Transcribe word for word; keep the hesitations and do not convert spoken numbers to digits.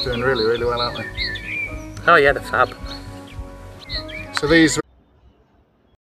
doing really, really well, aren't they? Oh yeah, they're fab. So these